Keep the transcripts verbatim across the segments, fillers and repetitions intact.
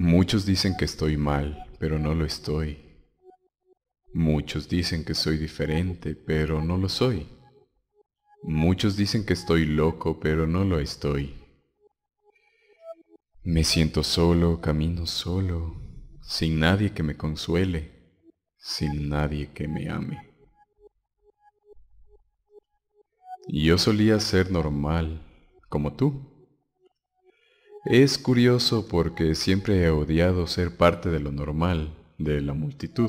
Muchos dicen que estoy mal, pero no lo estoy. Muchos dicen que soy diferente, pero no lo soy. Muchos dicen que estoy loco, pero no lo estoy. Me siento solo, camino solo, sin nadie que me consuele, sin nadie que me ame. Y yo solía ser normal, como tú. Es curioso porque siempre he odiado ser parte de lo normal, de la multitud.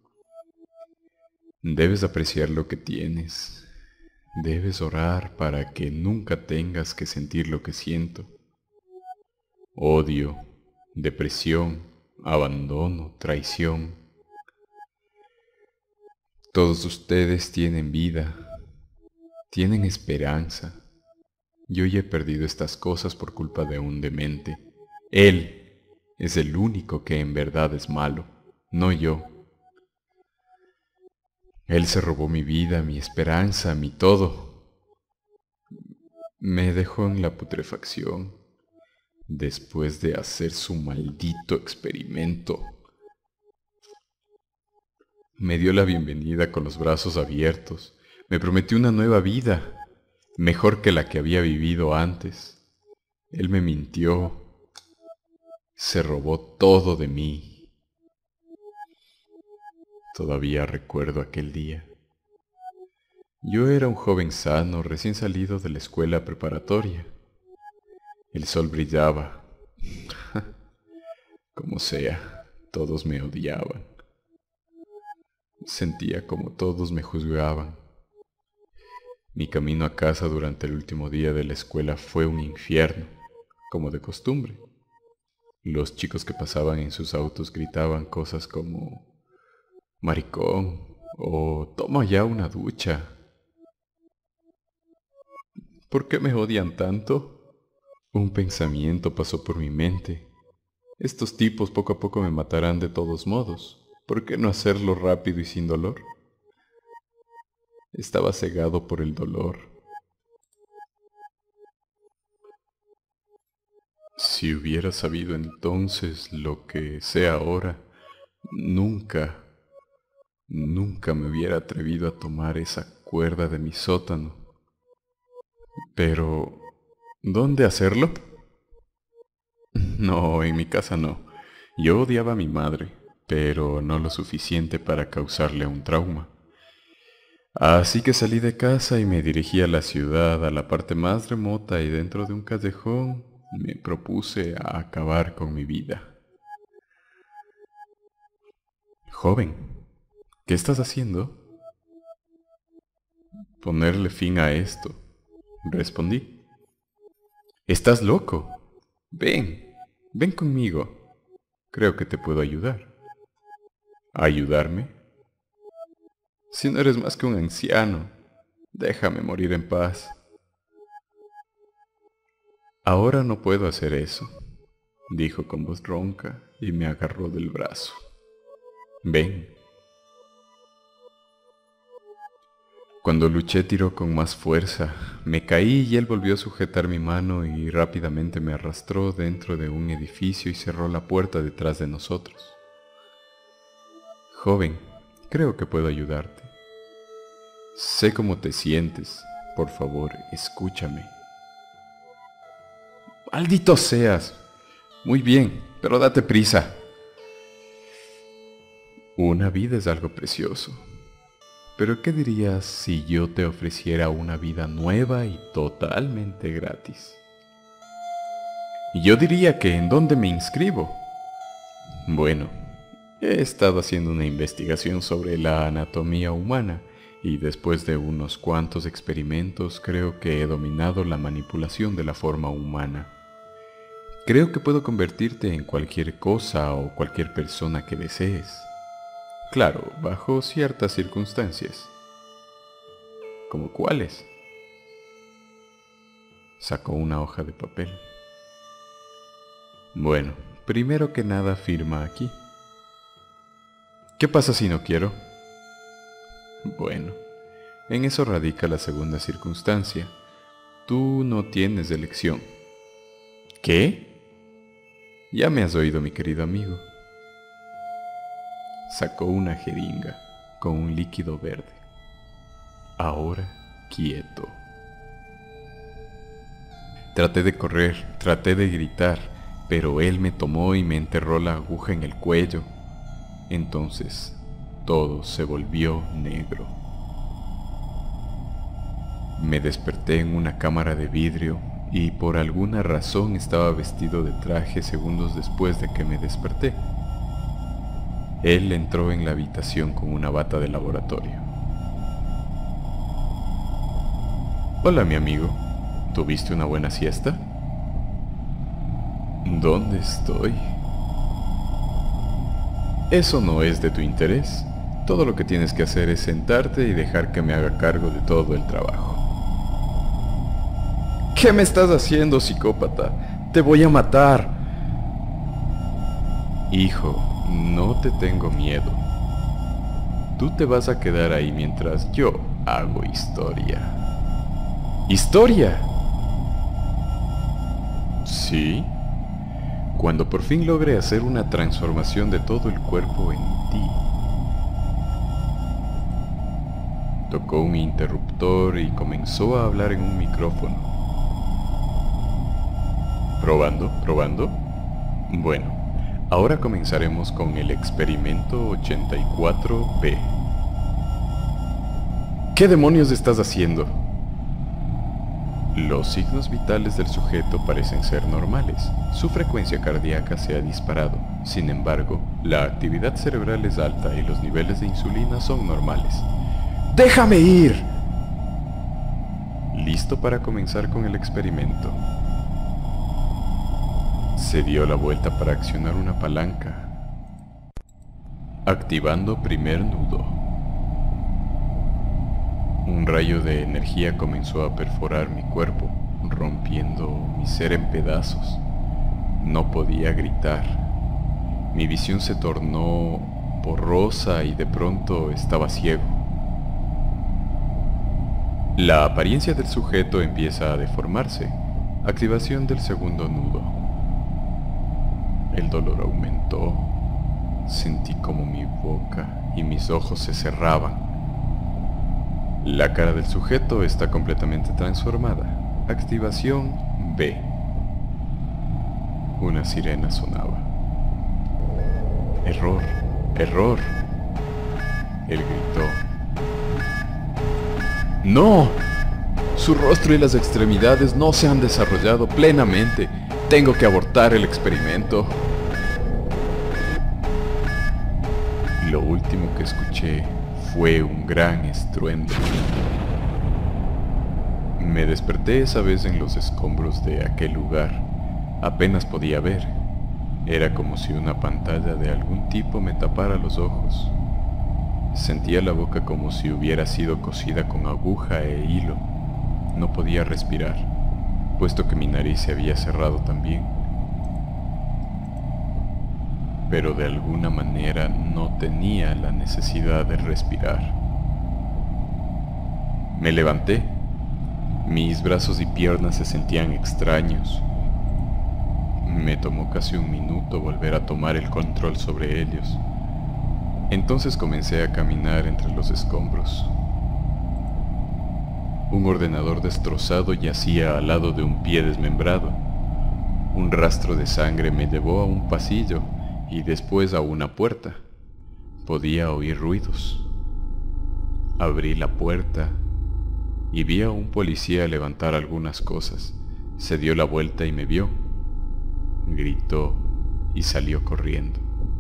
Debes apreciar lo que tienes. Debes orar para que nunca tengas que sentir lo que siento. Odio, depresión, abandono, traición. Todos ustedes tienen vida, tienen esperanza. Yo ya he perdido estas cosas por culpa de un demente. Él es el único que en verdad es malo, no yo. Él se robó mi vida, mi esperanza, mi todo. Me dejó en la putrefacción después de hacer su maldito experimento. Me dio la bienvenida con los brazos abiertos. Me prometió una nueva vida, mejor que la que había vivido antes. Él me mintió. Se robó todo de mí. Todavía recuerdo aquel día. Yo era un joven sano, recién salido de la escuela preparatoria. El sol brillaba. Como sea, todos me odiaban. Sentía como todos me juzgaban. Mi camino a casa durante el último día de la escuela fue un infierno, como de costumbre. Los chicos que pasaban en sus autos gritaban cosas como maricón o toma ya una ducha. ¿Por qué me odian tanto? Un pensamiento pasó por mi mente. Estos tipos poco a poco me matarán de todos modos. ¿Por qué no hacerlo rápido y sin dolor? Estaba cegado por el dolor. Si hubiera sabido entonces lo que sé ahora, nunca, nunca me hubiera atrevido a tomar esa cuerda de mi sótano. Pero, ¿dónde hacerlo? No, en mi casa no. Yo odiaba a mi madre, pero no lo suficiente para causarle un trauma. Así que salí de casa y me dirigí a la ciudad, a la parte más remota, y dentro de un callejón me propuse a acabar con mi vida. Joven, ¿qué estás haciendo? Ponerle fin a esto, respondí. ¿Estás loco? Ven, ven conmigo. Creo que te puedo ayudar. ¿Ayudarme? Si no eres más que un anciano, déjame morir en paz. Ahora no puedo hacer eso, dijo con voz ronca y me agarró del brazo. Ven. Cuando luché tiró con más fuerza. Me caí y él volvió a sujetar mi mano y rápidamente me arrastró dentro de un edificio y cerró la puerta detrás de nosotros. Joven, creo que puedo ayudarte. Sé cómo te sientes. Por favor, escúchame. ¡Maldito seas! Muy bien, pero date prisa. Una vida es algo precioso. Pero ¿qué dirías si yo te ofreciera una vida nueva y totalmente gratis? Y yo diría que ¿en dónde me inscribo? Bueno, he estado haciendo una investigación sobre la anatomía humana y después de unos cuantos experimentos creo que he dominado la manipulación de la forma humana. Creo que puedo convertirte en cualquier cosa o cualquier persona que desees. Claro, bajo ciertas circunstancias. ¿Cómo cuáles? Sacó una hoja de papel. Bueno, primero que nada firma aquí. ¿Qué pasa si no quiero? Bueno, en eso radica la segunda circunstancia. Tú no tienes elección. ¿Qué? Ya me has oído, mi querido amigo. Sacó una jeringa con un líquido verde. Ahora quieto. Traté de correr, traté de gritar, pero él me tomó y me enterró la aguja en el cuello. Entonces todo se volvió negro. Me desperté en una cámara de vidrio y por alguna razón estaba vestido de traje segundos después de que me desperté. Él entró en la habitación con una bata de laboratorio. Hola, mi amigo. ¿Tuviste una buena siesta? ¿Dónde estoy? Eso no es de tu interés. Todo lo que tienes que hacer es sentarte y dejar que me haga cargo de todo el trabajo. ¿Qué me estás haciendo, psicópata? ¡Te voy a matar! Hijo, no te tengo miedo. Tú te vas a quedar ahí mientras yo hago historia. ¿Historia? Sí. Cuando por fin logre hacer una transformación de todo el cuerpo en ti. Tocó un interruptor y comenzó a hablar en un micrófono. Probando, probando. Bueno, ahora comenzaremos con el experimento ochenta y cuatro B. ¿Qué demonios estás haciendo? Los signos vitales del sujeto parecen ser normales. Su frecuencia cardíaca se ha disparado. Sin embargo, la actividad cerebral es alta y los niveles de insulina son normales. ¡Déjame ir! Listo para comenzar con el experimento. Se dio la vuelta para accionar una palanca. Activando primer nudo. Un rayo de energía comenzó a perforar mi cuerpo, rompiendo mi ser en pedazos. No podía gritar. Mi visión se tornó borrosa y de pronto estaba ciego. La apariencia del sujeto empieza a deformarse. Activación del segundo nudo. El dolor aumentó. Sentí como mi boca y mis ojos se cerraban. La cara del sujeto está completamente transformada. Activación B. Una sirena sonaba. Error, error. Él gritó. ¡No! Su rostro y las extremidades no se han desarrollado plenamente. Tengo que abortar el experimento. Lo último que escuché fue un gran estruendo. Me desperté esa vez en los escombros de aquel lugar. Apenas podía ver. Era como si una pantalla de algún tipo me tapara los ojos. Sentía la boca como si hubiera sido cosida con aguja e hilo. No podía respirar, puesto que mi nariz se había cerrado también. Pero de alguna manera no tenía la necesidad de respirar. Me levanté. Mis brazos y piernas se sentían extraños. Me tomó casi un minuto volver a tomar el control sobre ellos. Entonces comencé a caminar entre los escombros. Un ordenador destrozado yacía al lado de un pie desmembrado. Un rastro de sangre me llevó a un pasillo y después a una puerta. Podía oír ruidos. Abrí la puerta y vi a un policía levantar algunas cosas. Se dio la vuelta y me vio. Gritó y salió corriendo.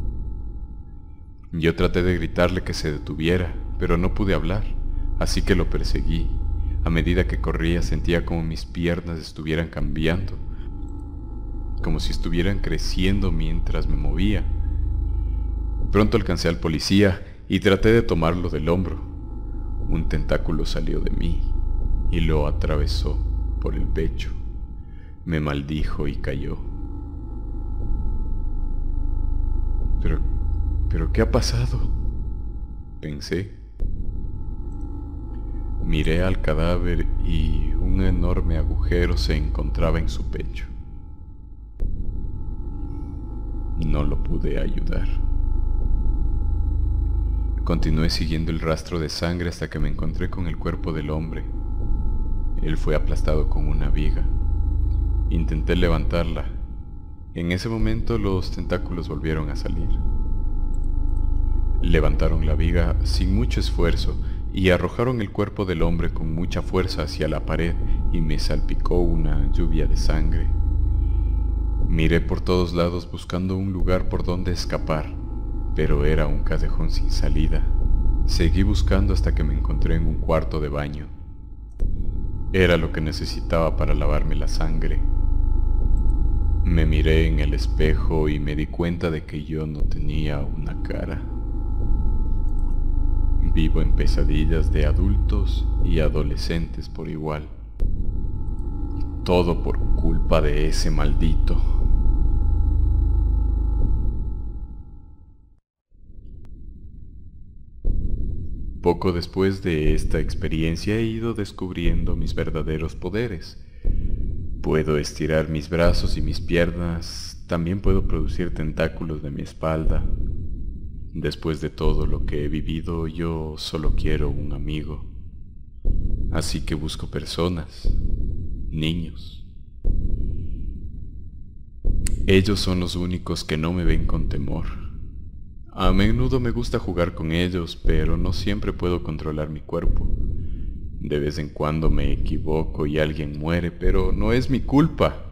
Yo traté de gritarle que se detuviera, pero no pude hablar, así que lo perseguí. A medida que corría sentía como mis piernas estuvieran cambiando, como si estuvieran creciendo mientras me movía. Pronto alcancé al policía y traté de tomarlo del hombro. Un tentáculo salió de mí y lo atravesó por el pecho. Me maldijo y cayó. Pero, pero ¿qué ha pasado? Pensé. Miré al cadáver y un enorme agujero se encontraba en su pecho. no lo pude ayudar. Continué siguiendo el rastro de sangre hasta que me encontré con el cuerpo del hombre. Él fue aplastado con una viga. Intenté levantarla. En ese momento los tentáculos volvieron a salir. Levantaron la viga sin mucho esfuerzo y arrojaron el cuerpo del hombre con mucha fuerza hacia la pared y me salpicó una lluvia de sangre. Miré por todos lados buscando un lugar por donde escapar, pero era un callejón sin salida. Seguí buscando hasta que me encontré en un cuarto de baño. Era lo que necesitaba para lavarme la sangre. Me miré en el espejo y me di cuenta de que yo no tenía una cara. Vivo en pesadillas de adultos y adolescentes por igual. Todo por culpa de ese maldito. Poco después de esta experiencia he ido descubriendo mis verdaderos poderes. Puedo estirar mis brazos y mis piernas, también puedo producir tentáculos de mi espalda. Después de todo lo que he vivido, yo solo quiero un amigo. Así que busco personas, niños. Ellos son los únicos que no me ven con temor. A menudo me gusta jugar con ellos, pero no siempre puedo controlar mi cuerpo. De vez en cuando me equivoco y alguien muere, pero no es mi culpa.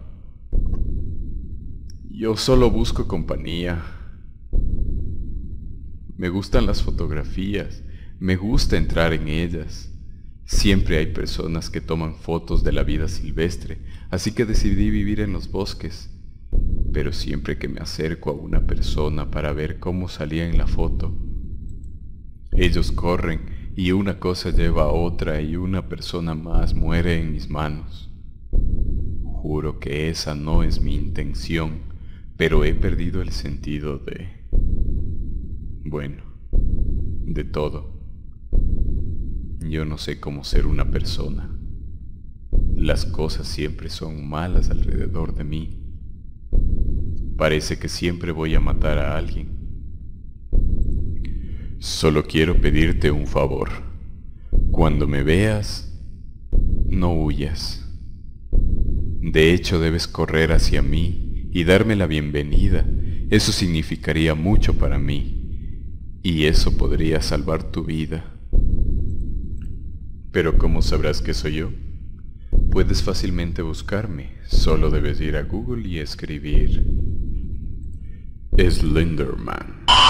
Yo solo busco compañía. Me gustan las fotografías, me gusta entrar en ellas. Siempre hay personas que toman fotos de la vida silvestre, así que decidí vivir en los bosques. Pero siempre que me acerco a una persona para ver cómo salía en la foto, ellos corren y una cosa lleva a otra y una persona más muere en mis manos. Juro que esa no es mi intención, pero he perdido el sentido de... bueno, de todo. Yo no sé cómo ser una persona. Las cosas siempre son malas alrededor de mí. Parece que siempre voy a matar a alguien. Solo quiero pedirte un favor. Cuando me veas, no huyas. De hecho, debes correr hacia mí y darme la bienvenida. Eso significaría mucho para mí. Y eso podría salvar tu vida. Pero ¿cómo sabrás que soy yo? Puedes fácilmente buscarme. Solo debes ir a Google y escribir Slenderman.